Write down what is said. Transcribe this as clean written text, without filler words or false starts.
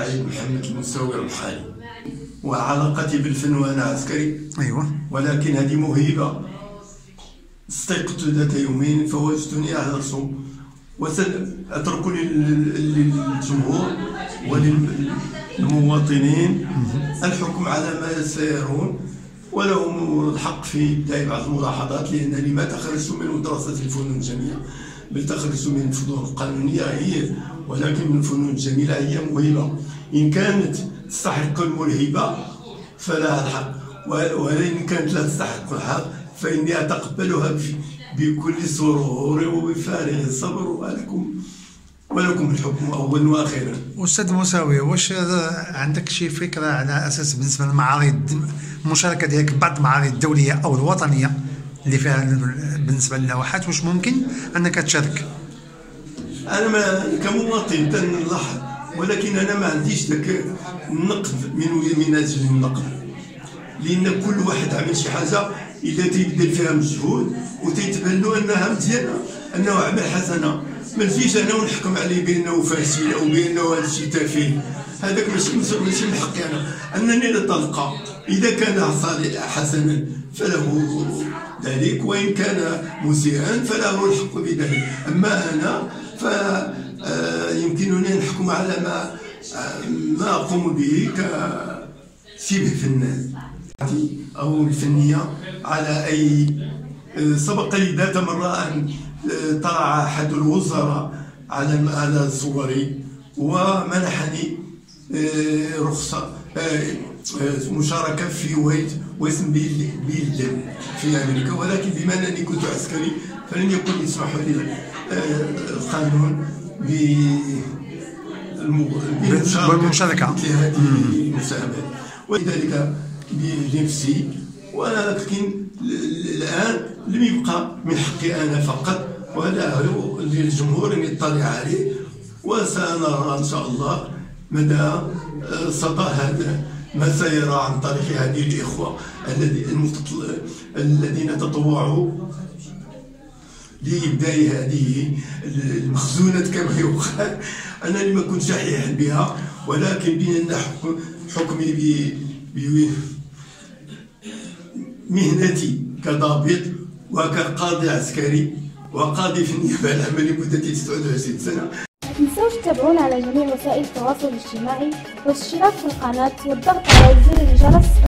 سعيد محمد المساوي الرحالي، وعلاقتي بالفن وأنا عسكري. أيوة. ولكن هذه موهبة. استيقظت ذات يومين فوجدتني أهرس، وسأترك للجمهور وللمواطنين الحكم على ما سيرون، ولهم الحق في إبداء بعض الملاحظات، لأنني ما تخرجت من مدرسة الفنون الجميلة، بل تخرجت من الفنون القانونية ولكن من الفنون الجميلة هي موهبة. إن كانت تستحق الموهبة فلها الحق، وإن كانت لا تستحق الحق فإني أتقبلها بكل سرور وبفارغ الصبر، ولكم الحكم أولا وأخيرا. أستاذ مساوي، واش عندك شي فكرة على أساس بالنسبة للمعارض، المشاركة ديالك بعض المعارض الدولية أو الوطنية اللي فيها بالنسبة للوحات، واش ممكن أنك تشارك؟ أنا كمواطن تنلاحظ، ولكن أنا ما عنديش ذاك النقد من أجل النقد، لأن كل واحد عمل شي حاجة إذا تيبذل فيها مجهود وتيتبان له أنها مزيانة، أنه عمل حسنة، ما نجيش أنا ونحكم عليه بأنه فاشل أو بأنه هذا الشيء تافه. هذاك ماشي من حقي أنني نتلقى. إذا كان حسنا فله ذلك، وإن كان مسيئا فله الحق بذلك. أما أنا فيمكنني أن أحكم على ما أقوم به كشبه فنان أو الفنية على أي. سبق لي ذات مرة أن طلع أحد الوزراء على صوري ومنحني رخصة مشاركة في واسم بيل في أمريكا، ولكن بما أنني كنت عسكري فلن يكن يسمح لي القانون بالمشاركة في هذه المساهمات، ولذلك بنفسي. ولكن الآن لم يبقى من حقي أنا فقط، ولا للجمهور أن يطلع عليه، وسنرى إن شاء الله مدى صدى هذا ما سيرى عن طريق هذه الإخوة الذين تطوعوا لإبداء هذه المخزونات كما يقال. أنا لما كنت شحيحا بها، ولكن بأن حكمي بمهنتي كضابط وكقاضي عسكري وقاضي في النيابة العامة لمدة 29 سنة. لا تنسوش تتابعونا على جميع وسائل التواصل الاجتماعي والاشتراك في القناة والضغط على زر الجرس